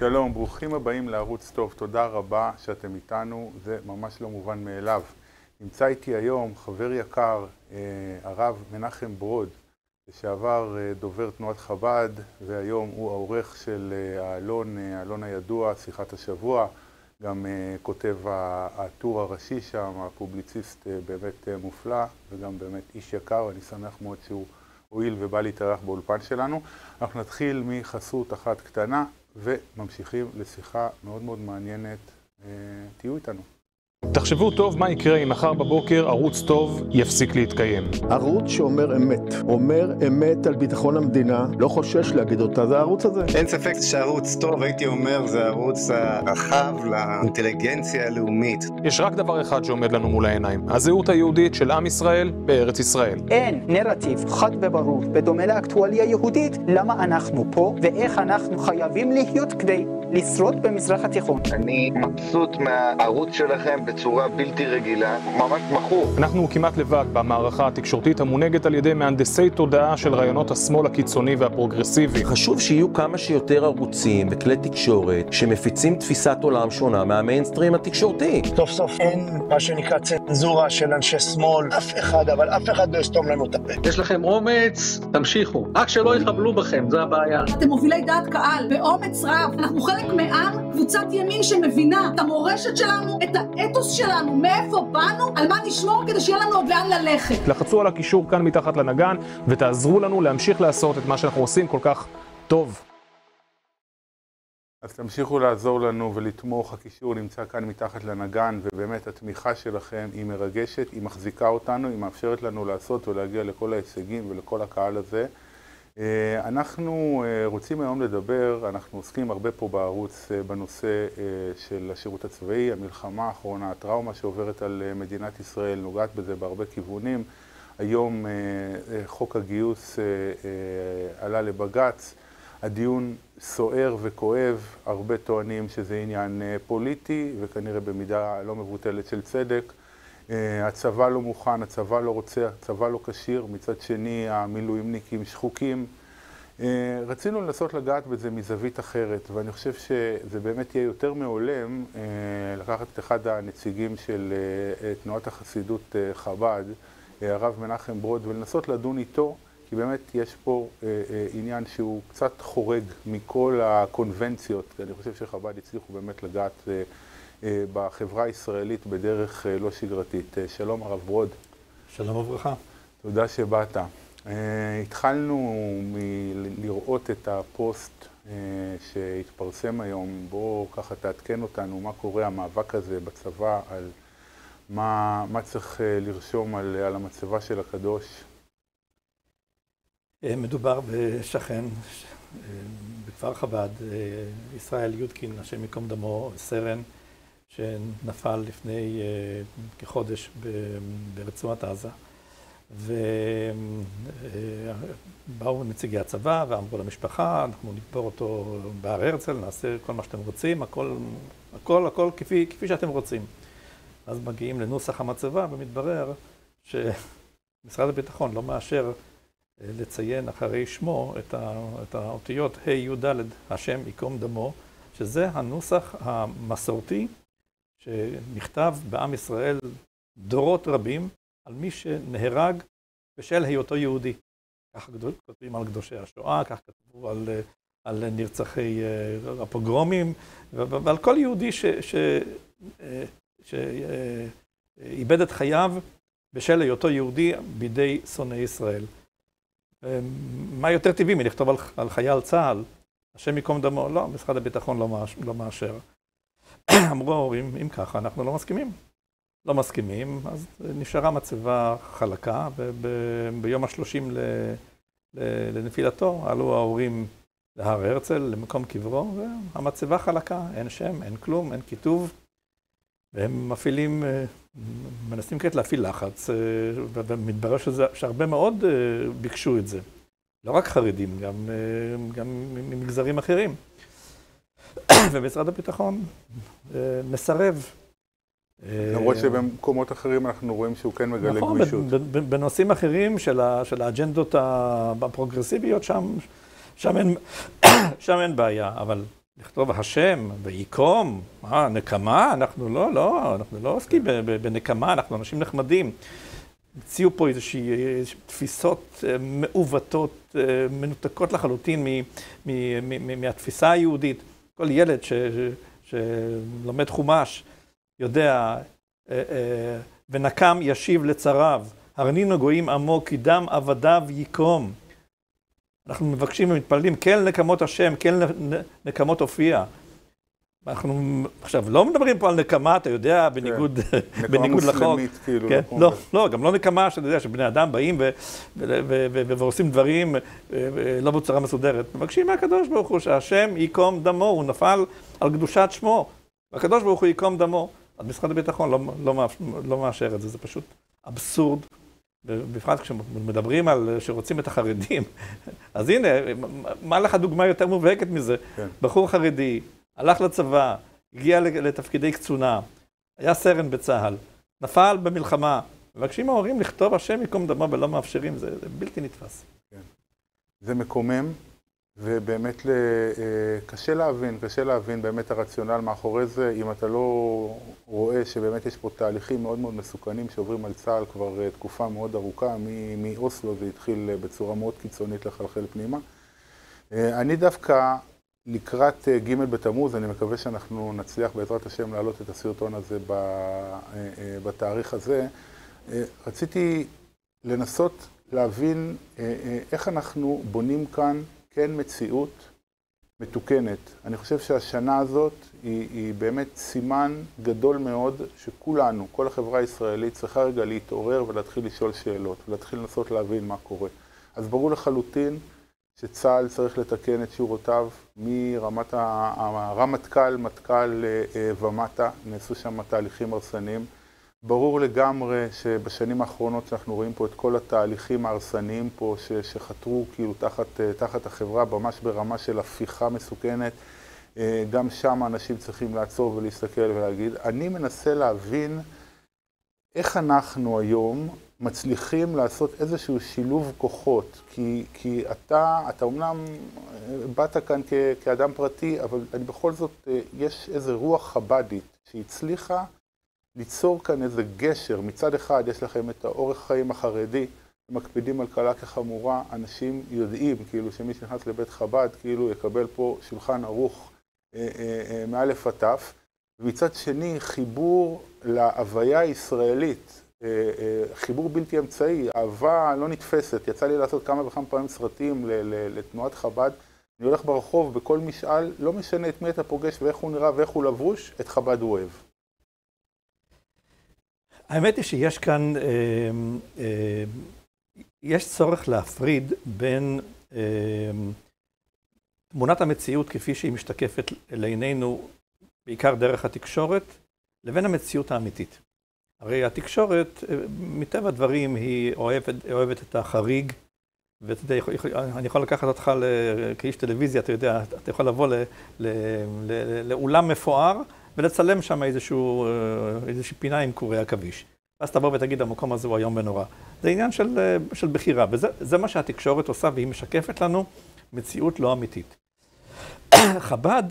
שלום, ברוכים הבאים לערוץ טוב, תודה רבה שאתם איתנו, זה ממש לא מובן מאליו. נמצא איתי היום חבר יקר, הרב מנחם ברוד, לשעבר דובר תנועת חב"ד, והיום הוא העורך של האלון הידוע, שיחת השבוע, גם כותב הטור הראשי שם, הפובליציסט באמת מופלא, וגם באמת איש יקר, ואני שמח מאוד שהוא הועיל ובא להתארח באולפן שלנו. אנחנו נתחיל מחסות אחת קטנה, וממשיכים לשיחה מאוד מאוד מעניינת. תהיו איתנו. תחשבו טוב מה יקרה אם מחר בבוקר ערוץ טוב יפסיק להתקיים. ערוץ שאומר אמת, אומר אמת על ביטחון המדינה, לא חושש להגיד אותה, זה הערוץ הזה. אין ספק שערוץ טוב, הייתי אומר, זה הערוץ הרחב לאינטליגנציה הלאומית. יש רק דבר אחד שעומד לנו מול העיניים, הזהות היהודית של עם ישראל בארץ ישראל. אין נרטיב חד וברור, בדומה לאקטואליה יהודית, למה אנחנו פה ואיך אנחנו חייבים להיות כדי לשרוד במזרח התיכון. אני מבסוט מהערוץ שלכם בצורה בלתי רגילה, ממש מכור. אנחנו כמעט לבד במערכה התקשורתית המונהגת על ידי מהנדסי תודעה של רעיונות השמאל הקיצוני והפרוגרסיבי. חשוב שיהיו כמה שיותר ערוצים וכלי תקשורת שמפיצים תפיסת עולם שונה מהמיינסטרים התקשורתי. סוף סוף אין מה שנקרא צנזורה של אנשי שמאל, אף אחד, אבל אף אחד לא יסתום לנו את הפה. יש לכם אומץ, תמשיכו. רק שלא יחבלו בכם, זה הבעיה. אתם מובילי דעת קהל, באומץ רב. אנחנו חלק מעם, קבוצת ימין שמבינה את המורשת שלנו, את האתוס שלנו, מאיפה באנו, על מה נשמור כדי שיהיה לנו עוד לאן ללכת. לחצו על הקישור כאן מתחת לנגן ותעזרו לנו להמשיך לעשות את מה שאנחנו עושים כל כך טוב. אז תמשיכו לעזור לנו ולתמוך, הקישור נמצא כאן מתחת לנגן, ובאמת התמיכה שלכם היא מרגשת, היא מחזיקה אותנו, היא מאפשרת לנו לעשות ולהגיע לכל ההישגים ולכל הקהל הזה. אנחנו רוצים היום לדבר, אנחנו עוסקים הרבה פה בערוץ בנושא של השירות הצבאי, המלחמה האחרונה, הטראומה שעוברת על מדינת ישראל, נוגעת בזה בהרבה כיוונים. היום חוק הגיוס עלה לבג"ץ, הדיון סוער וכואב, הרבה טוענים שזה עניין פוליטי וכנראה במידה לא מבוטלת של צדק. הצבא לא מוכן, הצבא לא רוצה, הצבא לא כשיר, מצד שני המילואימניקים שחוקים. רצינו לנסות לגעת בזה מזווית אחרת, ואני חושב שזה באמת יהיה יותר מעולם לקחת את אחד הנציגים של תנועת החסידות חב"ד, הרב מנחם ברוד, ולנסות לדון איתו, כי באמת יש פה עניין שהוא קצת חורג מכל הקונבנציות, אני חושב שחב"ד הצליחו באמת לגעת בחברה הישראלית בדרך לא שגרתית. שלום הרב ברוד. שלום וברכה. תודה שבאת. התחלנו לראות את הפוסט שהתפרסם היום. בואו ככה תעדכן אותנו מה קורה המאבק הזה בצבא, על מה צריך לרשום על המצבה של הקדוש. מדובר בשכן בכפר חב"ד, ישראל יודקין, השם ייקום דמו, סרן, שנפל לפני כחודש ברצועת עזה, ובאו נציגי הצבא ואמרו למשפחה, אנחנו נקבור אותו בהר הרצל, נעשה כל מה שאתם רוצים, הכל כפי שאתם רוצים. אז מגיעים לנוסח המצבה ומתברר שמשרד הביטחון לא מאשר לציין אחרי שמו את האותיות ה' י' ד' השם ייקום דמו, שזה הנוסח המסורתי שנכתב בעם ישראל דורות רבים על מי שנהרג בשל היותו יהודי. כך כותבים על קדושי השואה, כך כתבו על נרצחי הפוגרומים, ועל כל יהודי שאיבד את חייו בשל היותו יהודי בידי שונאי ישראל. מה יותר טבעי מלכתוב על חייל צה"ל? השם ייקום דמו? לא, משרד הביטחון לא מאשר. אמרו ההורים, אם ככה, אנחנו לא מסכימים. לא מסכימים, אז נשארה מצבה חלקה, וביום ה-30 לנפילתו עלו ההורים להר הרצל, למקום קברו, והמצבה חלקה, אין שם, אין כלום, אין כיתוב, והם מנסים כעת להפעיל לחץ, ומתברר שהרבה מאוד ביקשו את זה. לא רק חרדים, גם ממגזרים אחרים. ומשרד הביטחון מסרב. למרות שבמקומות אחרים אנחנו רואים שהוא כן מגלה גמישות. נכון, בנושאים אחרים של האג'נדות הפרוגרסיביות, שם אין בעיה, אבל לכתוב השם ויקום, נקמה, אנחנו לא עוסקים בנקמה, אנחנו אנשים נחמדים. הציעו פה איזושהי תפיסות מעוותות, מנותקות לחלוטין מהתפיסה היהודית. כל ילד שלומד חומש יודע, ונקם ישיב לצריו, הרנינו גויים עמו כי דם עבדיו יקום. אנחנו מבקשים ומתפללים, כן נקמות השם, כן נקמות הופיע. אנחנו עכשיו לא מדברים פה על נקמה, אתה יודע, בניגוד לחוק. מוסלמית, כאילו. לא, גם לא נקמה, שאתה יודע, שבני אדם באים ועושים דברים לא בצורה מסודרת. מבקשים מהקדוש ברוך הוא שהשם ייקום דמו, הוא נפל על קדושת שמו. והקדוש ברוך הוא ייקום דמו. אז משרד הביטחון לא מאשר את זה, זה פשוט אבסורד. בפרט כשמדברים על שרוצים את החרדים, אז הנה, מה לך דוגמה יותר מובהקת מזה? בחור חרדי, הלך לצבא, הגיע לתפקידי קצונה, היה סרן בצהל, נפל במלחמה, מבקשים ההורים לכתוב השם ייקום דמו ולא מאפשרים, זה בלתי נתפס. זה מקומם, ובאמת קשה להבין באמת הרציונל מאחורי זה, אם אתה לא רואה שבאמת יש פה תהליכים מאוד מאוד מסוכנים שעוברים על צה"ל כבר תקופה מאוד ארוכה, מאוסלו זה התחיל בצורה מאוד קיצונית לחלחל פנימה. אני דווקא לקראת ג' בתמוז, אני מקווה שאנחנו נצליח בעזרת השם להעלות את הסרטון הזה בתאריך הזה, רציתי לנסות להבין איך אנחנו בונים כאן כן מציאות מתוקנת. אני חושב שהשנה הזאת היא באמת סימן גדול מאוד שכולנו, כל החברה הישראלית צריכה רגע להתעורר ולהתחיל לשאול שאלות ולהתחיל לנסות להבין מה קורה. אז ברור לחלוטין שצה"ל צריך לתקן את שורותיו מרמת הרמטכ"ל, מטכ"ל ומטה, נעשו שם תהליכים הרסניים. ברור לגמרי שבשנים האחרונות שאנחנו רואים פה את כל התהליכים ההרסניים פה שחתרו כאילו תחת החברה, ממש ברמה של הפיכה מסוכנת, גם שם אנשים צריכים לעצור ולהסתכל ולהגיד, אני מנסה להבין איך אנחנו היום מצליחים לעשות איזשהו שילוב כוחות, כי אתה אומנם באת כאן כאדם פרטי, אבל בכל זאת יש איזו רוח חבדית שהצליחה ליצור כאן איזה גשר. מצד אחד יש לכם את האורח חיים החרדי, מקפידים על קלה כחמורה, אנשים יודעים כאילו שמי שנכנס לבית חב"ד כאילו יקבל פה שולחן ערוך מאלף עד תף, ומצד שני חיבור להוויה הישראלית, חיבור בלתי אמצעי, אהבה לא נתפסת. יצא לי לעשות כמה וכמה פעמים סרטים לתנועת חב"ד, אני הולך ברחוב בכל משאל, לא משנה את מי אתה פוגש ואיך הוא נראה ואיך הוא לבוש, את חב"ד הוא אוהב. האמת היא שיש כאן, יש צורך להפריד בין תמונת המציאות כפי שהיא משתקפת לעינינו, בעיקר דרך התקשורת, לבין המציאות האמיתית. הרי התקשורת, מטבע הדברים, היא אוהבת את החריג, ואני יכול לקחת אותך כאיש טלוויזיה, אתה יודע, אתה יכול לבוא לאולם מפואר, ולצלם שם איזושהי פינה עם קורי עכביש. אז תבוא ותגיד, המקום הזה הוא היום ונורא. זה עניין של בחירה, וזה מה שהתקשורת עושה, והיא משקפת לנו מציאות לא אמיתית. חב"ד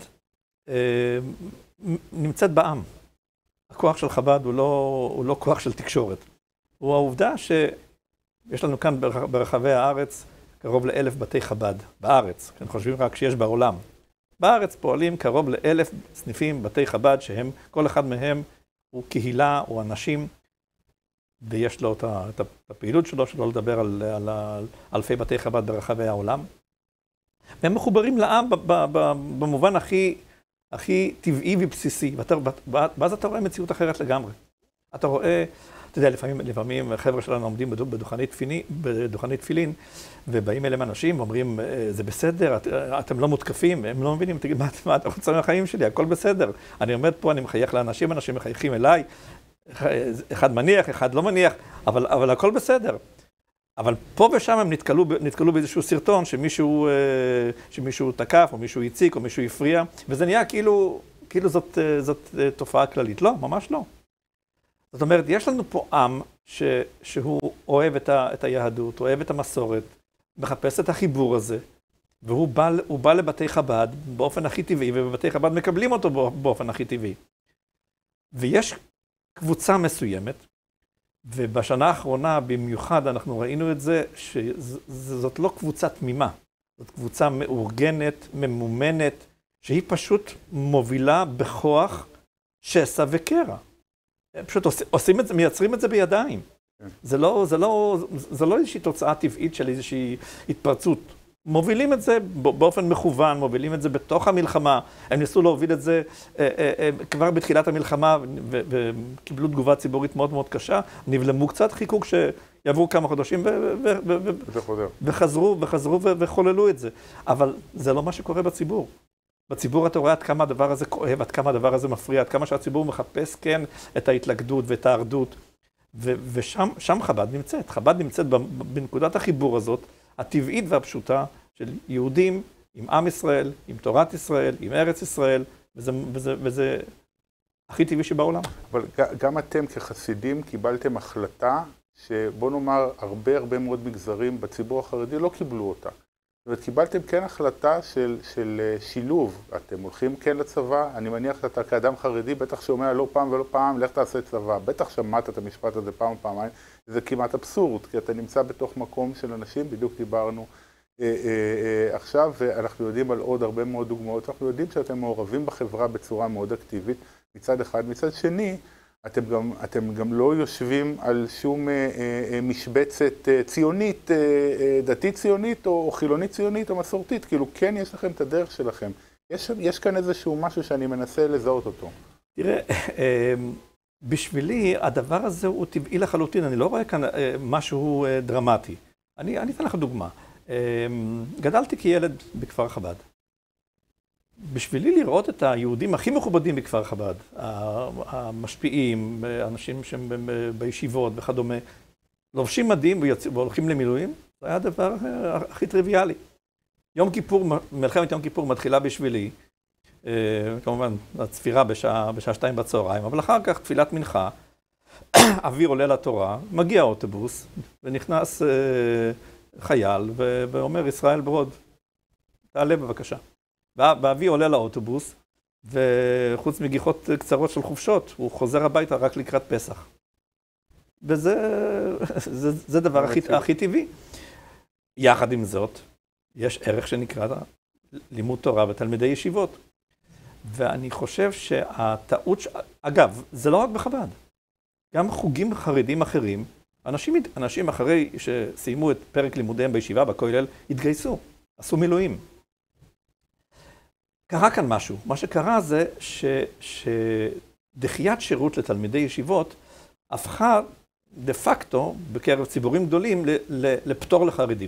נמצאת בעם. הכוח של חב"ד הוא לא כוח של תקשורת. הוא העובדה שיש לנו כאן ברחבי הארץ קרוב ל1,000 בתי חב"ד, בארץ, אנחנו חושבים רק שיש בעולם. בארץ פועלים קרוב ל1,000 סניפים בתי חב"ד, שהם, כל אחד מהם הוא קהילה או אנשים, ויש לו את הפעילות שלו, שלא לדבר על אלפי בתי חב"ד ברחבי העולם. והם מחוברים לעם במובן הכי טבעי ובסיסי, ואז אתה רואה מציאות אחרת לגמרי. אתה רואה, אתה יודע, לפעמים חבר'ה שלנו עומדים בדוכני תפילין, ובאים אליהם אנשים ואומרים, זה בסדר, אתם לא מותקפים, הם לא מבינים, תגיד, מה אתה רוצה מהחיים שלי, הכל בסדר. אני עומד פה, אני מחייך לאנשים, אנשים מחייכים אליי, אחד מניח, אחד לא מניח, אבל הכל בסדר. אבל פה ושם הם נתקלו באיזשהו סרטון שמישהו תקף, או מישהו הציק, או מישהו הפריע, וזה נהיה כאילו זאת תופעה כללית. לא, ממש לא. זאת אומרת, יש לנו פה עם שהוא אוהב את היהדות, אוהב את המסורת, מחפש את החיבור הזה, והוא בא לבתי חב"ד באופן הכי טבעי, ובבתי חב"ד מקבלים אותו באופן הכי טבעי. ויש קבוצה מסוימת, ובשנה האחרונה במיוחד אנחנו ראינו את זה, שזאת לא קבוצה תמימה, זאת קבוצה מאורגנת, ממומנת, שהיא פשוט מובילה בכוח שסע וקרע. פשוט עושים את זה, מייצרים את זה בידיים. זה לא איזושהי תוצאה טבעית של איזושהי התפרצות. מובילים את זה באופן מכוון, מובילים את זה בתוך המלחמה. הם ניסו להוביל את זה כבר בתחילת המלחמה, וקיבלו תגובה ציבורית מאוד מאוד קשה. נבלמו קצת, חיכו כשיעברו כמה חודשים, וחזרו וחוללו את זה. אבל זה לא מה שקורה בציבור. בציבור אתה רואה עד כמה הדבר הזה כואב, עד כמה הדבר הזה מפריע, עד כמה שהציבור מחפש כן את ההתלכדות ואת האחדות. ושם חב"ד נמצאת. חב"ד נמצאת בנקודת החיבור הזאת, הטבעית והפשוטה של יהודים עם עם ישראל, עם תורת ישראל, עם ארץ ישראל, וזה הכי טבעי שבעולם. אבל גם אתם כחסידים קיבלתם החלטה שבוא נאמר הרבה מאוד מגזרים בציבור החרדי לא קיבלו אותה. זאת אומרת, קיבלתם כן החלטה של שילוב. אתם הולכים כן לצבא, אני מניח שאתה כאדם חרדי בטח שומע לא פעם ולא פעם, לך תעשה צבא. בטח שמעת את המשפט הזה פעם ופעמיים. זה כמעט אבסורד, כי אתה נמצא בתוך מקום של אנשים, בדיוק דיברנו עכשיו, ואנחנו יודעים על עוד הרבה מאוד דוגמאות. אנחנו יודעים שאתם מעורבים בחברה בצורה מאוד אקטיבית, מצד אחד. מצד שני, אתם גם לא יושבים על שום משבצת ציונית, דתית ציונית, או חילונית ציונית, או מסורתית. כאילו, כן, יש לכם את הדרך שלכם. יש כאן איזשהו משהו שאני מנסה לזהות אותו. תראה, בשבילי, הדבר הזה הוא טבעי לחלוטין. אני לא רואה כאן משהו דרמטי. אני אתן לך דוגמה. גדלתי כילד בכפר חב"ד. בשבילי לראות את היהודים הכי מכובדים בכפר חב"ד, המשפיעים, אנשים שהם בישיבות וכדומה, לובשים מדים והולכים למילואים, זה היה הדבר הכי טריוויאלי. מלחמת יום כיפור מתחילה בשבילי, כמובן, הצפירה בשעה 2 בצהריים, אבל אחר כך תפילת מנחה, אוויר עולה לתורה, מגיע האוטובוס, ונכנס חייל, ואומר, ישראל ברוד, תעלה בבקשה. ואבי עולה לאוטובוס, וחוץ מגיחות קצרות של חופשות, הוא חוזר הביתה רק לקראת פסח. וזה דבר הכי טבעי. יחד עם זאת, יש ערך שנקרא לימוד תורה ותלמידי ישיבות. ואני חושב שהטעות, אגב, זה לא רק בחב"ד. גם חוגים חרדים אחרים, אנשים אחרי שסיימו את פרק לימודיהם בישיבה בכולל, התגייסו, עשו מילואים. קרה כאן משהו. מה שקרה זה שדחיית שירות לתלמידי ישיבות הפכה דה פקטו בקרב ציבורים גדולים לפטור לחרדים.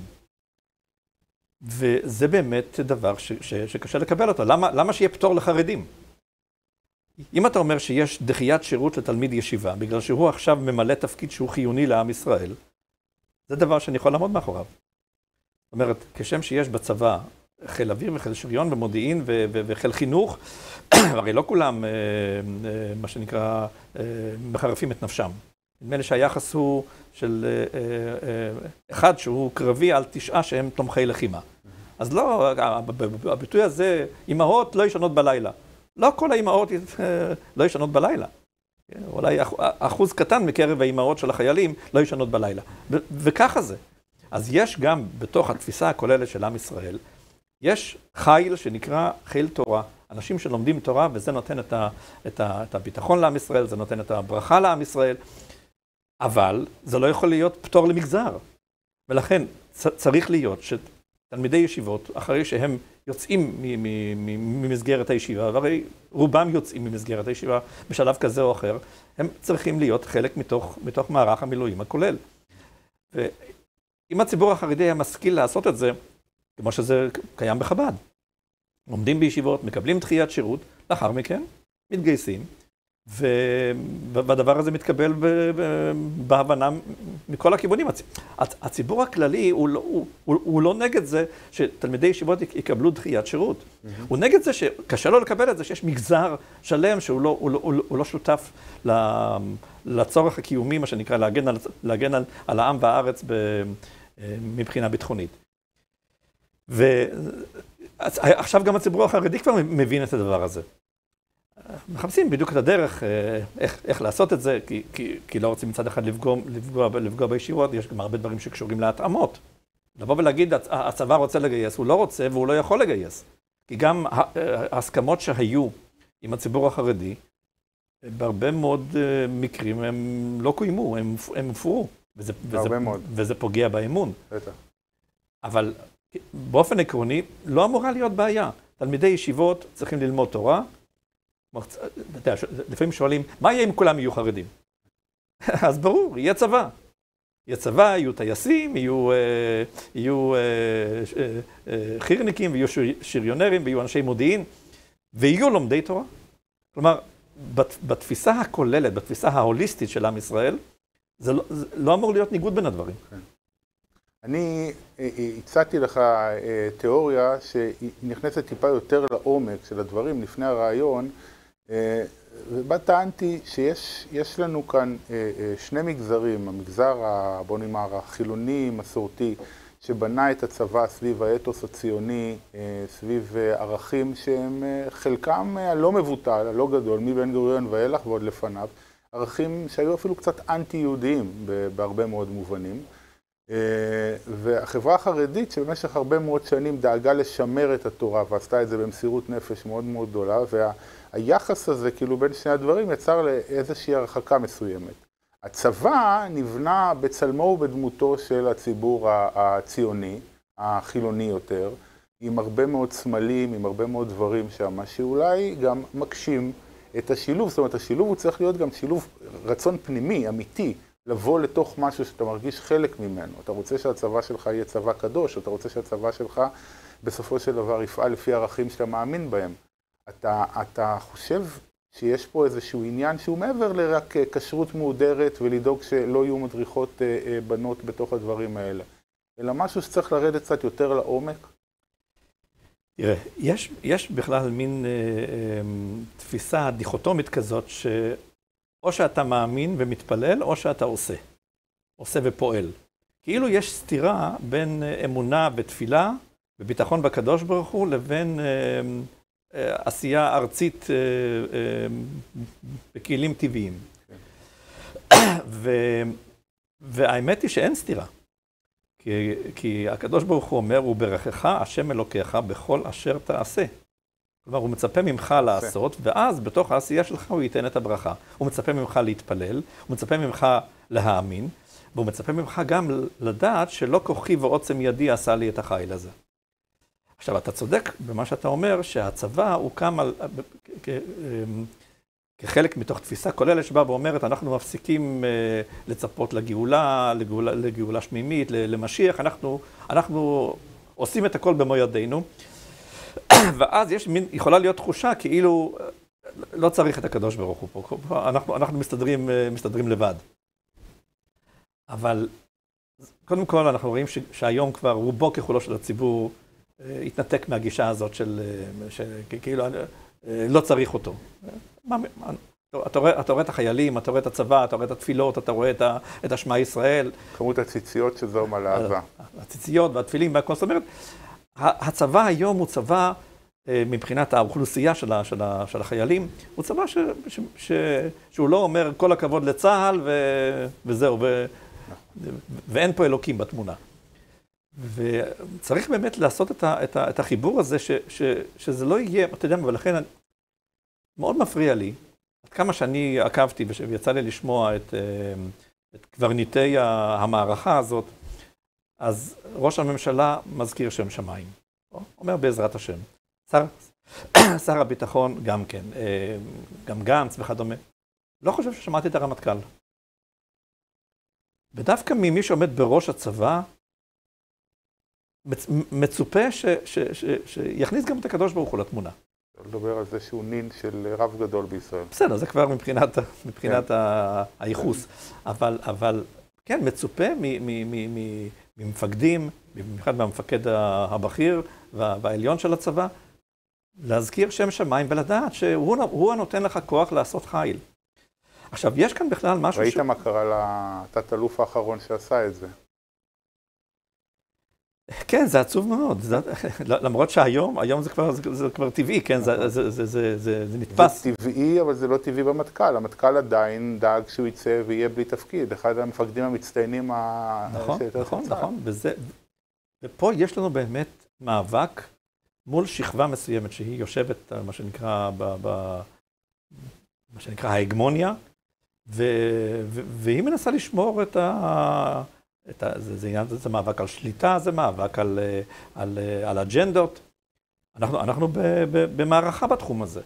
וזה באמת דבר שקשה לקבל אותו. למה שיהיה פטור לחרדים? אם אתה אומר שיש דחיית שירות לתלמיד ישיבה, בגלל שהוא עכשיו ממלא תפקיד שהוא חיוני לעם ישראל, זה דבר שאני יכול לעמוד מאחוריו. זאת אומרת, כשם שיש בצבא חיל אוויר וחיל שריון ומודיעין וחיל חינוך, הרי לא כולם, מה שנקרא, מחרפים את נפשם. נדמה לי שהיחס הוא של אחד שהוא קרבי על 9 שהם תומכי לחימה. אז לא, הביטוי הזה, אמהות לא ישנות בלילה. לא כל האמהות לא ישנות בלילה. אולי אחוז קטן מקרב האמהות של החיילים לא ישנות בלילה. וככה זה. אז יש גם בתוך התפיסה הכוללת של עם ישראל, יש חיל שנקרא חיל תורה. אנשים שלומדים תורה, וזה נותן את הביטחון לעם ישראל, זה נותן את הברכה לעם ישראל, אבל זה לא יכול להיות פטור למגזר. ולכן צריך להיות שתלמידי ישיבות, אחרי שהם יוצאים ממסגרת הישיבה, והרי רובם יוצאים ממסגרת הישיבה בשלב כזה או אחר, הם צריכים להיות חלק מתוך מערך המילואים הכולל. ואם הציבור החרדי היה משכיל לעשות את זה, כמו שזה קיים בחב"ד, עומדים בישיבות, מקבלים דחיית שירות, לאחר מכן מתגייסים, והדבר הזה מתקבל בהבנה מכל הכיוונים. הציבור הכללי הוא לא נגד זה שתלמידי ישיבות יקבלו דחיית שירות. הוא נגד זה שקשה לו לקבל את זה שיש מגזר שלם שהוא לא שותף לצורך הקיומי, מה שנקרא, להגן על העם והארץ מבחינה ביטחונית. ועכשיו גם הציבור החרדי כבר מבין את הדבר הזה. מחפשים בדיוק את הדרך, איך לעשות את זה, כי לא רוצים מצד אחד לפגוע בישיבות, יש גם הרבה דברים שקשורים להתאמות. לבוא ולהגיד, הצבא רוצה לגייס, הוא לא רוצה והוא לא יכול לגייס. כי גם ההסכמות שהיו עם הציבור החרדי, בהרבה מאוד מקרים הם לא קוימו, הם הופרו. וזה פוגע באמון. אבל באופן עקרוני, לא אמורה להיות בעיה. תלמידי ישיבות צריכים ללמוד תורה. לפעמים שואלים, מה יהיה אם כולם יהיו חרדים? אז ברור, יהיה צבא. יהיה צבא, יהיו טייסים, יהיו חירניקים, ויהיו שריונרים, ויהיו אנשי מודיעין, ויהיו לומדי תורה. כלומר, בתפיסה הכוללת, בתפיסה ההוליסטית של עם ישראל, זה לא אמור להיות ניגוד בין הדברים. אני הצעתי לך תיאוריה שהיא נכנסת טיפה יותר לעומק של הדברים לפני הרעיון, ובה טענתי שיש לנו כאן שני מגזרים, המגזר, בוא נאמר, החילוני, מסורתי, שבנה את הצבא סביב האתוס הציוני, סביב ערכים שהם חלקם הלא מבוטל, הלא גדול, מבן גוריון ואילך ועוד לפניו, ערכים שהיו אפילו קצת אנטי-יהודיים בהרבה מאוד מובנים. והחברה החרדית שבמשך הרבה מאוד שנים דאגה לשמר את התורה ועשתה את זה במסירות נפש מאוד מאוד גדולה, והיחס הזה כאילו בין שני הדברים יצר לאיזושהי הרחקה מסוימת. הצבא נבנה בצלמו ובדמותו של הציבור הציוני, החילוני יותר, עם הרבה מאוד סמלים, עם הרבה מאוד דברים שם, שאולי גם מקשים את השילוב. זאת אומרת, השילוב הוא צריך להיות גם שילוב רצון פנימי, אמיתי, לבוא לתוך משהו שאתה מרגיש חלק ממנו. אתה רוצה שהצבא שלך יהיה צבא קדוש, או אתה רוצה שהצבא שלך בסופו של דבר יפעל לפי ערכים שאתה מאמין בהם. אתה חושב שיש פה איזשהו עניין שהוא מעבר לרק כשרות מהודרת ולדאוג שלא יהיו מדריכות בנות בתוך הדברים האלה, אלא משהו שצריך לרדת קצת יותר לעומק? תראה, יש בכלל מין תפיסה דיכוטומית כזאת או שאתה מאמין ומתפלל, או שאתה עושה ופועל. כאילו יש סתירה בין אמונה בתפילה, וביטחון בקדוש ברוך הוא, לבין עשייה ארצית בכלים טבעיים. והאמת היא שאין סתירה. כי הקדוש ברוך הוא אומר, הוא ברכך, השם אלוקיך, בכל אשר תעשה. כלומר, הוא מצפה ממך לעשות, ואז בתוך העשייה שלך הוא ייתן את הברכה. הוא מצפה ממך להתפלל, הוא מצפה ממך להאמין, והוא מצפה ממך גם לדעת שלא כוחי ועוצם ידי עשה לי את החיל הזה. עכשיו, אתה צודק במה שאתה אומר, שהצבא הוא קם כחלק מתוך תפיסה כוללת שבאה ואומרת, אנחנו מפסיקים לצפות לגאולה שמימית, למשיח, אנחנו עושים את הכל במו ידינו, ואז יכולה להיות תחושה כאילו לא צריך את הקדוש ברוך הוא פה, אנחנו מסתדרים לבד. אבל קודם כל אנחנו רואים שהיום כבר רובו ככולו של הציבור התנתק מהגישה הזאת כאילו לא צריך אותו. אתה רואה את החיילים, אתה רואה את הצבא, אתה רואה את התפילות, אתה רואה את השמע ישראל. כמות הציציות שזו מלאבה. הציציות והתפילים והכל. זאת אומרת, הצבא היום הוא צבא, מבחינת האוכלוסייה של החיילים, הוא צבא שהוא לא אומר כל הכבוד לצה"ל וזהו, ואין פה אלוקים בתמונה. וצריך באמת לעשות את החיבור הזה, שזה לא יהיה, אתה יודע, ולכן מאוד מפריע לי, עד כמה שאני עקבתי ויצא לי לשמוע את קברניטי המערכה הזאת, אז ראש הממשלה מזכיר שם שמיים, אומר בעזרת השם. שר הביטחון גם כן, גם גנץ וכדומה. לא חושב ששמעתי את הרמטכ"ל. ודווקא ממי שעומד בראש הצבא, מצופה שיכניס גם את הקדוש ברוך הוא לתמונה. לדבר על זה שהוא נין של רב גדול בישראל. בסדר, זה כבר מבחינת הייחוס. אבל כן, מצופה ממפקדים, במיוחד מהמפקד הבכיר והעליון של הצבא, להזכיר שם שמיים ולדעת שהוא הנותן לך כוח לעשות חיל. עכשיו, יש כאן בכלל משהו ראית מה קרה לתת אלוף האחרון שעשה את זה? כן, זה עצוב מאוד. למרות שהיום, היום זה כבר טבעי, כן, זה נתפס. זה טבעי, אבל זה לא טבעי במטכ"ל. המטכ"ל עדיין דאג שהוא יצא ויהיה בלי תפקיד. אחד המפקדים המצטיינים נכון. ופה יש לנו באמת מאבק מול שכבה מסוימת שהיא יושבת, מה שנקרא, מה שנקרא ההגמוניה, והיא מנסה לשמור זה מאבק על שליטה, זה מאבק על אג'נדות. אנחנו במערכה בתחום הזה.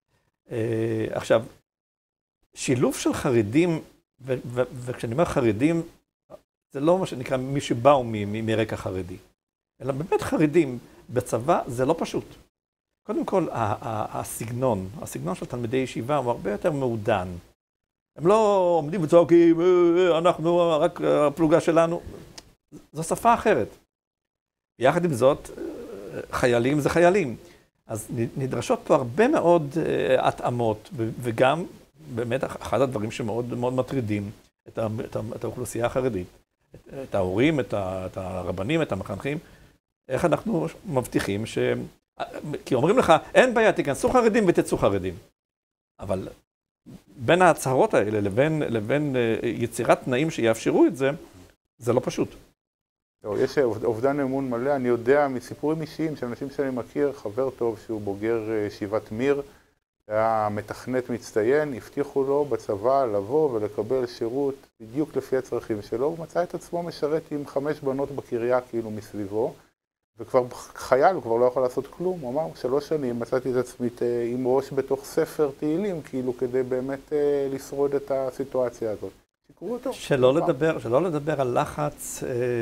עכשיו, שילוב של חרדים, וכשאני אומר חרדים, זה לא מה שנקרא מי שבאו מרקע חרדי, אלא באמת חרדים בצבא זה לא פשוט. קודם כל, הסגנון של תלמידי ישיבה הוא הרבה יותר מעודן. הם לא עומדים וצועקים, אנחנו רק הפלוגה שלנו. זו שפה אחרת. יחד עם זאת, חיילים זה חיילים. אז נדרשות פה הרבה מאוד התאמות, וגם באמת אחד הדברים שמאוד מאוד מטרידים את האוכלוסייה החרדית, את ההורים, את הרבנים, את המחנכים, איך אנחנו מבטיחים כי אומרים לך, אין בעיה, תיכנסו חרדים ותצאו חרדים. אבל בין ההצהרות האלה לבין יצירת תנאים שיאפשרו את זה, זה לא פשוט. יש אובדן אמון מלא. אני יודע מסיפורים אישיים של אנשים שאני מכיר, חבר טוב שהוא בוגר ישיבת מיר, היה מתכנת מצטיין, הבטיחו לו בצבא לבוא ולקבל שירות בדיוק לפי הצרכים שלו, הוא מצא את עצמו משרת עם 5 בנות בקריה כאילו מסביבו, וכבר חייל, הוא כבר לא יכול לעשות כלום. הוא אמר, 3 שנים מצאתי את עצמי עם ראש בתוך ספר תהילים, כאילו כדי באמת לשרוד את הסיטואציה הזאת. שיקרו אותו. שלא לדבר על לחץ,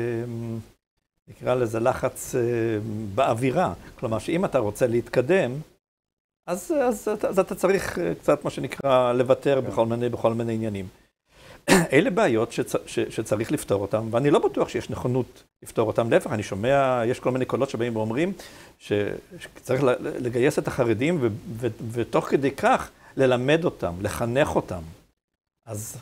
נקרא לזה לחץ באווירה. כלומר, שאם אתה רוצה להתקדם, אז אתה צריך קצת מה שנקרא לוותר בכל מיני עניינים. אלה בעיות שצריך לפתור אותם, ואני לא בטוח שיש נכונות לפתור אותם. להפך, אני שומע, יש כל מיני קולות שבאים ואומרים שצריך לגייס את החרדים, ותוך כדי כך ללמד אותם, לחנך אותם. אז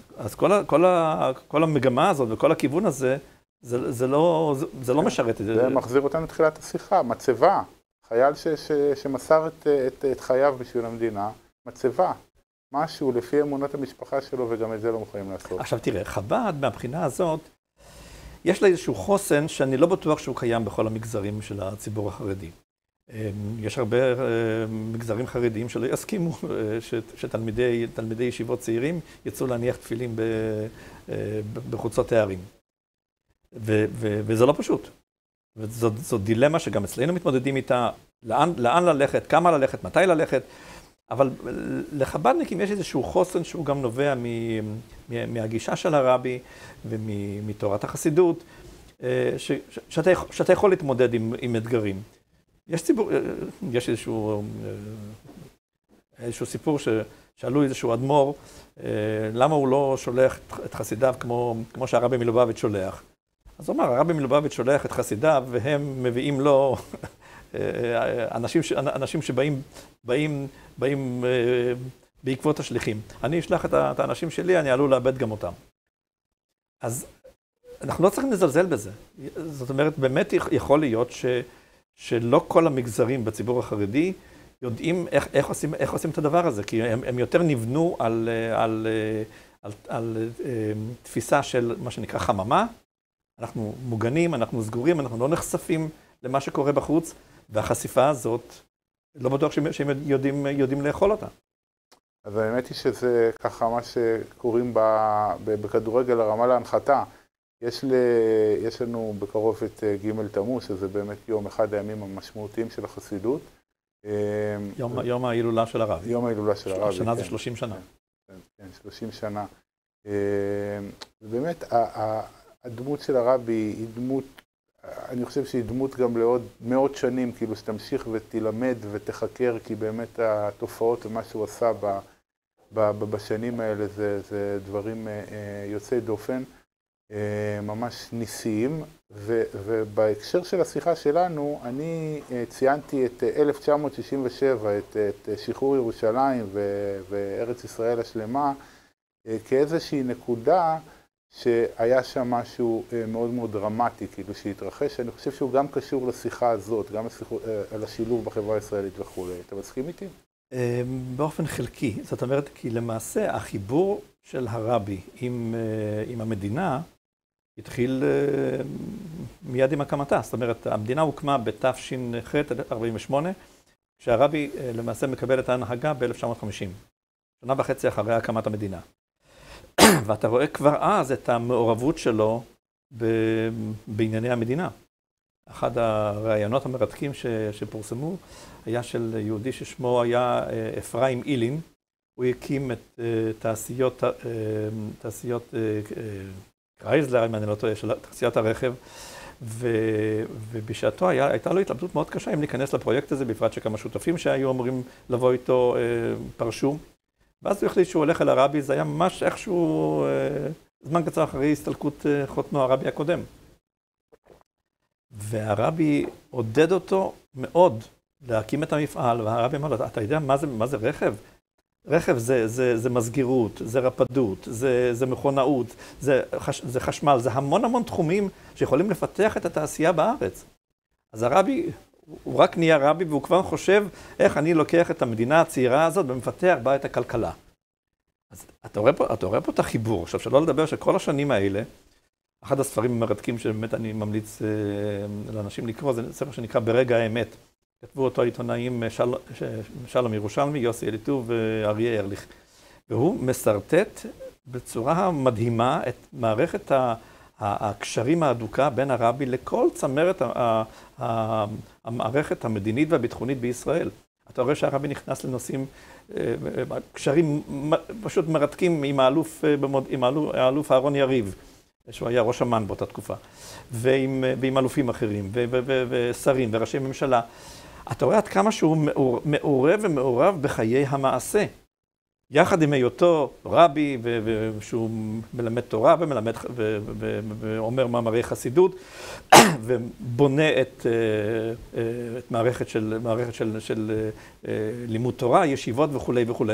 כל המגמה הזאת וכל הכיוון הזה, זה לא משרת. זה מחזיר אותנו לתחילת השיחה, מצבה. חייל שמסר את חייו בשביל המדינה, מצבה. משהו לפי אמונת המשפחה שלו, וגם את זה לא מוכנים לעשות. עכשיו תראה, חב"ד מהבחינה הזאת, יש לה איזשהו חוסן שאני לא בטוח שהוא קיים בכל המגזרים של הציבור החרדי. יש הרבה מגזרים חרדיים שלא יסכימו שתלמידי ישיבות צעירים יצאו להניח תפילים בחוצות הערים. וזה לא פשוט. וזו דילמה שגם אצלנו מתמודדים איתה, לאן ללכת, כמה ללכת, מתי ללכת. אבל לחב"דניקים יש איזשהו חוסן שהוא גם נובע מהגישה של הרבי ומתורת החסידות, שאתה יכול להתמודד עם אתגרים. יש איזשהו סיפור ששאלו איזשהו אדמו"ר, למה הוא לא שולח את חסידיו כמו שהרבי מלובביץ' שולח. אז הוא אמר, הרבי מלובביץ' שולח את חסידיו והם מביאים לו אנשים שבאים בעקבות השליחים. אני אשלח את האנשים שלי, אני עלול לאבד גם אותם. אז אנחנו לא צריכים לזלזל בזה. זאת אומרת, באמת יכול להיות שלא כל המגזרים בציבור החרדי יודעים איך עושים את הדבר הזה, כי הם יותר נבנו על תפיסה של מה שנקרא חממה. אנחנו מוגנים, אנחנו סגורים, אנחנו לא נחשפים למה שקורה בחוץ, והחשיפה הזאת, לא בטוח שהם יודעים לאכול אותה. אז האמת היא שזה ככה מה שקוראים בכדורגל הרמה להנחתה. יש לנו בקרוב את ג' תמוז, שזה באמת אחד הימים המשמעותיים של החסידות. יום ההילולה של הרב. יום ההילולה של הרב. השנה זה 30 שנה. כן, 30 שנה. ובאמת, הדמות של הרבי היא דמות, אני חושב שהיא דמות גם לעוד מאות שנים, כאילו שתמשיך ותלמד ותחקר, כי באמת התופעות ומה שהוא עשה בשנים האלה זה דברים יוצאי דופן, ממש ניסיים. ובהקשר של השיחה שלנו, אני ציינתי את 1967, את שחרור ירושלים וארץ ישראל השלמה, כאיזושהי נקודה שהיה שם משהו מאוד מאוד דרמטי, כאילו שהתרחש, אני חושב שהוא גם קשור לשיחה הזאת, גם על השילוב בחברה הישראלית וכו'. אתה מסכים איתי? באופן חלקי, זאת אומרת, כי למעשה החיבור של הרבי עם המדינה התחיל מיד עם הקמתה. זאת אומרת, המדינה הוקמה בתש"ח 48, כשהרבי למעשה מקבל את ההנהגה ב-1950, שנה וחצי אחרי הקמת המדינה. ואתה רואה כבר אז את המעורבות שלו בענייני המדינה. אחד הראיונות המרתקים שפורסמו היה של יהודי ששמו היה אפרים אילין. הוא הקים את תעשיות קרייזלר, אם אני לא טועה, של תעשיית הרכב, ובשעתו הייתה לו התלבטות מאוד קשה אם להיכנס לפרויקט הזה, בפרט שכמה שותפים שהיו אמורים לבוא איתו פרשו. ואז הוא החליט שהוא הולך אל הרבי, זה היה ממש איכשהו זמן קצר אחרי הסתלקות חותנו הרבי הקודם. והרבי עודד אותו מאוד להקים את המפעל, והרבי אמר לו, אתה יודע מה זה רכב? רכב זה מסגירות, זה רפדות, זה מכונאות, זה חשמל, זה המון תחומים שיכולים לפתח את התעשייה בארץ. אז הרבי, הוא רק נהיה רבי, והוא כבר חושב איך אני לוקח את המדינה הצעירה הזאת ומפתח בה את הכלכלה. אז אתה רואה פה את החיבור. עכשיו, שלא לדבר שכל השנים האלה, אחד הספרים המרתקים שבאמת אני ממליץ לאנשים לקרוא, זה ספר שנקרא ברגע האמת. כתבו אותו העיתונאים שלום ירושלמי, יוסי אליטוב ואריה ארליך. והוא מסרטט בצורה מדהימה את מערכת הקשרים ההדוקה בין הרבי לכל צמרת המערכת המדינית והביטחונית בישראל. אתה רואה שהרבי נכנס לנושאים, קשרים פשוט מרתקים עם האלוף אהרון יריב, שהוא היה ראש אמ"ן באותה תקופה, ועם אלופים אחרים, ושרים וראשי ממשלה. אתה רואה עד כמה שהוא מעורב ומעורב בחיי המעשה. יחד עם היותו רבי, ושהוא מלמד תורה ומלמד ואומר מאמרי חסידות, ובונה את מערכת של לימוד תורה, ישיבות וכו',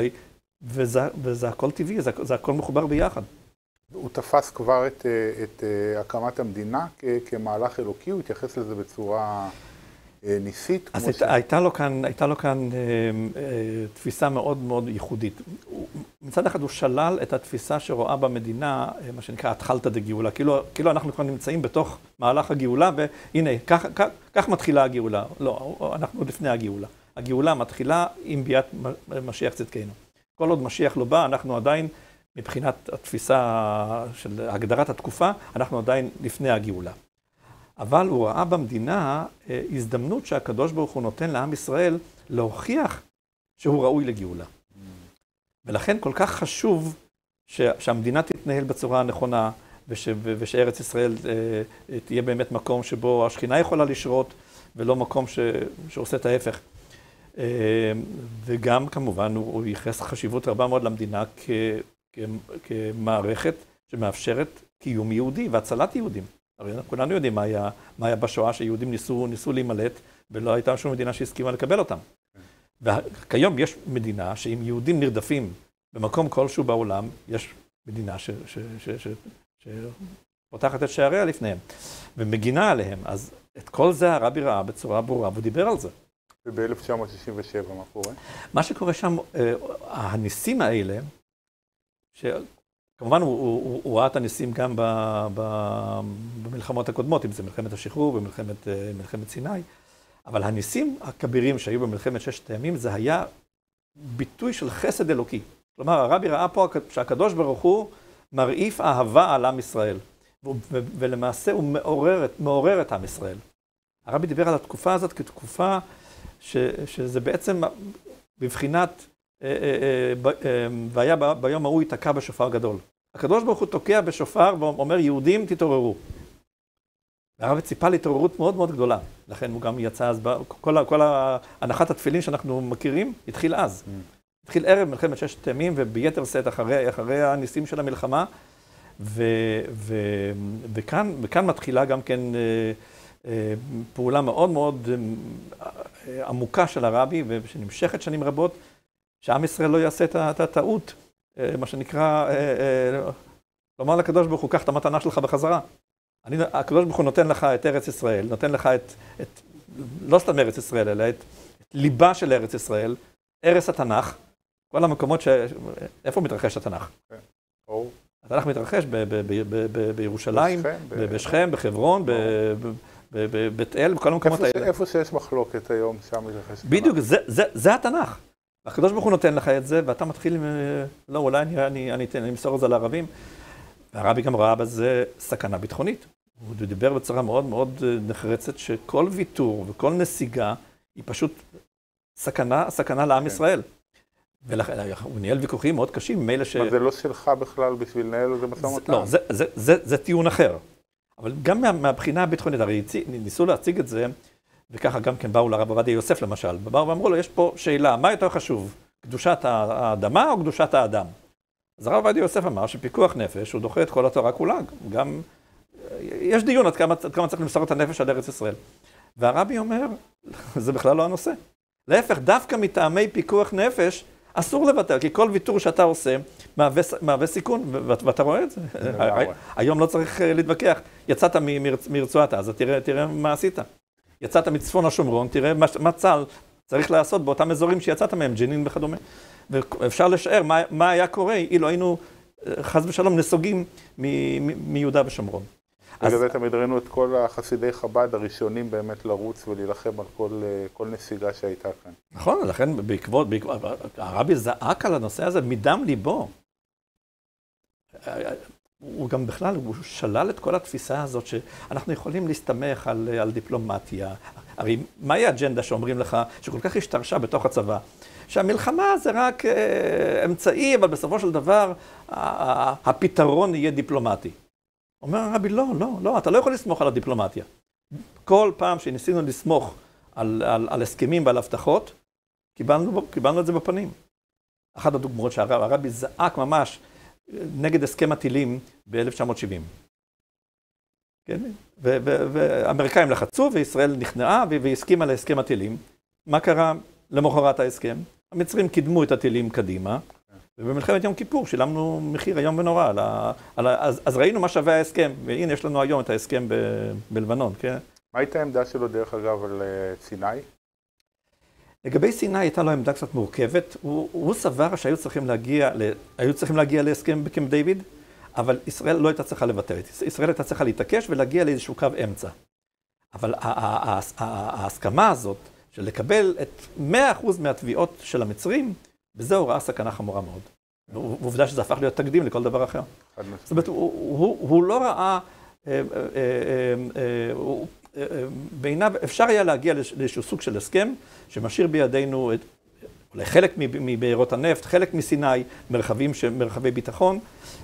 וזה הכל טבעי, זה הכל מחובר ביחד. הוא תפס כבר את הקמת המדינה כמהלך אלוקי, הוא התייחס לזה בצורה ניסית. אז הייתה לו כאן תפיסה מאוד מאוד ייחודית. מצד אחד הוא שלל את התפיסה שרואה במדינה, מה שנקרא התחלתא דגאולה, כאילו אנחנו כבר נמצאים בתוך מהלך הגאולה, והנה, כך מתחילה הגאולה. לא, אנחנו לפני הגאולה. הגאולה מתחילה עם ביאת משיח צדקנו. כל עוד משיח לא בא, אנחנו עדיין, מבחינת התפיסה של הגדרת התקופה, אנחנו עדיין לפני הגאולה. אבל הוא ראה במדינה הזדמנות שהקדוש ברוך הוא נותן לעם ישראל להוכיח שהוא ראוי לגאולה. ולכן כל כך חשוב שהמדינה תתנהל בצורה הנכונה, ושארץ ישראל תהיה באמת מקום שבו השכינה יכולה לשרות, ולא מקום שעושה את ההפך. וגם כמובן הוא ייחס חשיבות רבה מאוד למדינה כמערכת שמאפשרת קיום יהודי והצלת יהודים. הרי כולנו יודעים מה היה בשואה שיהודים ניסו להימלט, ולא הייתה שום מדינה שהסכימה לקבל אותם. וכיום יש מדינה שאם יהודים נרדפים במקום כלשהו בעולם, יש מדינה שפותחת את שעריה לפניהם, ומגינה עליהם. אז את כל זה הרבי ראה בצורה ברורה, והוא דיבר על זה. וב-1967 מה קורה? מה שקורה שם, הניסים האלה, כמובן הוא ראה את הניסים גם במלחמות הקודמות, אם זה מלחמת השחרור ומלחמת סיני, אבל הניסים הכבירים שהיו במלחמת ששת הימים, זה היה ביטוי של חסד אלוקי. כלומר, הרבי ראה פה שהקדוש ברוך הוא מרעיף אהבה על עם ישראל, ולמעשה הוא מעורר את עם ישראל. הרבי דיבר על התקופה הזאת כתקופה שזה בעצם בבחינת, והיה ביום ההוא ייתקע בשופר גדול. הקדוש ברוך הוא תוקע בשופר ואומר, יהודים תתעוררו. והרבי ציפה להתעוררות מאוד מאוד גדולה. לכן הוא גם יצא אז, כל הנחת התפילין שאנחנו מכירים, התחיל אז. התחיל ערב מלחמת ששת הימים, וביתר שאת אחרי הניסים של המלחמה. וכאן מתחילה גם כן פעולה מאוד מאוד עמוקה של הרבי, ושנמשכת שנים רבות, שעם ישראל לא יעשה את הטעות, מה שנקרא, לומר לקדוש ברוך הוא, קח את המתנה שלך בחזרה. הקדוש ברוך הוא נותן לך את ארץ ישראל, נותן לך לא סתם ארץ ישראל, אלא את ליבה של ארץ ישראל, ארץ התנ"ך, כל המקומות איפה מתרחש התנ"ך? התנ"ך מתרחש בירושלים, בשכם, בחברון, בבית אל, בכל המקומות האלה. איפה שיש מחלוקת היום, שם מתרחש התנ"ך. בדיוק, זה התנ"ך. הקדוש ברוך הוא נותן לך את זה, ואתה מתחיל עם, לא, אולי אני אמסור את זה לערבים. והרבי גם ראה בזה סכנה ביטחונית. הוא דיבר בצורה מאוד מאוד נחרצת, שכל ויתור וכל נסיגה היא פשוט סכנה לעם ישראל. הוא ניהל ויכוחים מאוד קשים, מילא מה, זה לא שלך בכלל בשביל לנהל את זה משא ומתן? לא, זה טיעון אחר. אבל גם מהבחינה הביטחונית, הרי ניסו להציג את זה, וככה גם כן באו לרב עובדיה יוסף למשל, באו ואמרו לו, יש פה שאלה, מה יותר חשוב, קדושת האדמה או קדושת האדם? אז הרב עובדיה יוסף אמר שפיקוח נפש, הוא דוחה את כל התורה כולה, גם יש דיון עד כמה צריך למסור את הנפש על ארץ ישראל. והרבי אומר, זה בכלל לא הנושא. להפך, דווקא מטעמי פיקוח נפש, אסור לוותר, כי כל ויתור שאתה עושה מהווה סיכון, ואתה רואה את זה. היום לא צריך להתווכח. יצאת מרצועת עזה, תראה מה עשית. יצאת מצפון השומרון, תראה מה צה"ל צריך לעשות באותם אזורים שיצאת מהם, ג'נין וכדומה. ואפשר לשער מה היה קורה אילו היינו חס ושלום נסוגים מיהודה ושומרון. בגלל זה תמיד ראינו את כל החסידי חב"ד הראשונים באמת לרוץ ולהילחם על כל נסיגה שהייתה כאן. נכון, לכן בעקבות, הרבי זעק על הנושא הזה מדם ליבו. הוא גם בכלל, הוא שלל את כל התפיסה הזאת שאנחנו יכולים להסתמך על דיפלומטיה. הרי מהי האג'נדה שאומרים לך, שכל כך השתרשה בתוך הצבא? שהמלחמה זה רק אמצעי, אבל בסופו של דבר הפתרון יהיה דיפלומטי. אומר הרבי, לא, אתה לא יכול לסמוך על הדיפלומטיה. כל פעם שניסינו לסמוך על הסכמים ועל הבטחות, קיבלנו את זה בפנים. אחת הדוגמאות שהרבי זעק ממש נגד הסכם הטילים ב-1970. כן? והאמריקאים לחצו, וישראל נכנעה והסכימה להסכם הטילים. מה קרה למחרת ההסכם? המצרים קידמו את הטילים קדימה, ובמלחמת יום כיפור שילמנו מחיר איום ונורא. אז ראינו מה שווה ההסכם, והנה יש לנו היום את ההסכם בלבנון. כן? מה הייתה העמדה שלו דרך אגב על סיני? לגבי סיני הייתה לו עמדה קצת מורכבת. הוא סבר שהיו צריכים להגיע להסכם בקמפ דיוויד, אבל ישראל לא הייתה צריכה לוותר. ישראל הייתה צריכה להתעקש ולהגיע לאיזשהו קו אמצע. אבל ההסכמה הזאת של לקבל את 100% מהתביעות של המצרים, בזה הוא ראה סכנה חמורה מאוד. ועובדה שזה הפך להיות תקדים לכל דבר אחר. זאת אומרת, הוא לא ראה, בעיניו אפשר היה להגיע לאיזשהו סוג של הסכם, שמשאיר בידינו אולי חלק מבארות הנפט, חלק מסיני, מרחבי ביטחון,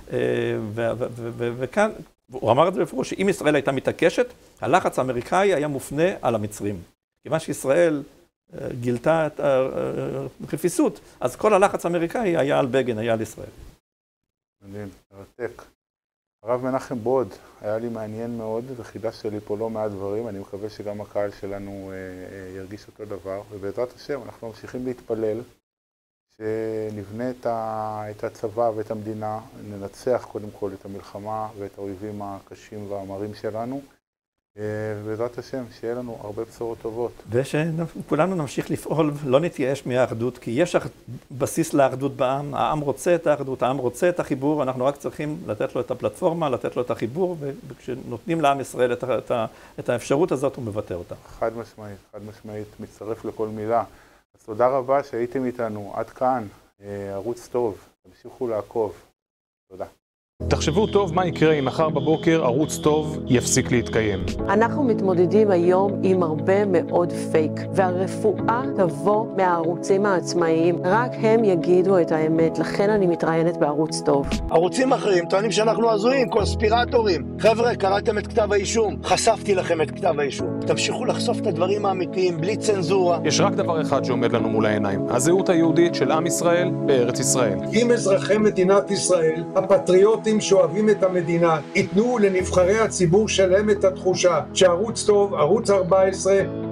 וכאן, הוא אמר את זה בפירוש, שאם ישראל הייתה מתעקשת, הלחץ האמריקאי היה מופנה על המצרים. כיוון שישראל גילתה את הרפיסות, אז כל הלחץ האמריקאי היה על בגין, היה על ישראל. מדהים, מרתק. הרב מנחם בוד, היה לי מעניין מאוד, וחידשת לי פה לא מעט דברים, אני מקווה שגם הקהל שלנו ירגיש אותו דבר, ובעזרת השם אנחנו ממשיכים להתפלל, שנבנה את הצבא ואת המדינה, ננצח קודם כל את המלחמה ואת האויבים הקשים והמרים שלנו, ובעזרת השם, שיהיה לנו הרבה בשורות טובות. ושכולנו נמשיך לפעול, לא נתייאש מהאחדות, כי יש בסיס לאחדות בעם, העם רוצה את האחדות, העם רוצה את החיבור, אנחנו רק צריכים לתת לו את הפלטפורמה, לתת לו את החיבור, וכשנותנים לעם ישראל את האפשרות הזאת, הוא מבטא אותה. חד משמעית, מצטרף לכל מילה. אז תודה רבה שהייתם איתנו, עד כאן, ערוץ טוב, תמשיכו לעקוב. תודה. תחשבו טוב מה יקרה אם מחר בבוקר ערוץ טוב יפסיק להתקיים. אנחנו מתמודדים היום עם הרבה מאוד פייק, והרפואה תבוא מהערוצים העצמאיים. רק הם יגידו את האמת, לכן אני מתראיינת בערוץ טוב. ערוצים אחרים טוענים שאנחנו הזויים, קונספירטורים. חבר'ה, קראתם את כתב האישום, חשפתי לכם את כתב האישום. תמשיכו לחשוף את הדברים האמיתיים, בלי צנזורה. יש רק דבר אחד שעומד לנו מול העיניים, הזהות היהודית של עם ישראל בארץ ישראל. אם אזרחי מדינת ישראל, הפטריוטים שאוהבים את המדינה, ייתנו לנבחרי הציבור שלהם את התחושה שערוץ טוב, ערוץ 14,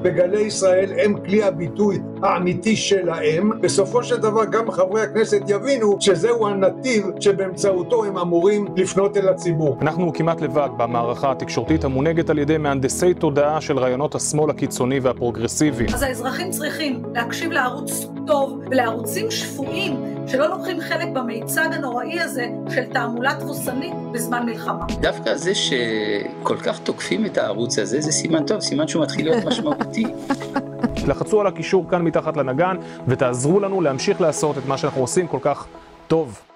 בגלי ישראל הם כלי הביטוי האמיתי שלהם. בסופו של דבר גם חברי הכנסת יבינו שזהו הנתיב שבאמצעותו הם אמורים לפנות אל הציבור. אנחנו כמעט לבד במערכה התקשורתית המונהגת על ידי מהנדסי תודעה של רעיונות השמאל הקיצוני והפרוגרסיבי. אז האזרחים צריכים להקשיב לערוץ טוב ולערוצים שפויים שלא לוקחים חלק במיצג הנוראי הזה של תעמולה תבוסנית בזמן מלחמה. דווקא זה שכל כך תוקפים את הערוץ הזה, זה סימן טוב, סימן שהוא מתחיל להיות משמעותי. לחצו על הקישור כאן מתחת לנגן ותעזרו לנו להמשיך לעשות את מה שאנחנו עושים כל כך טוב.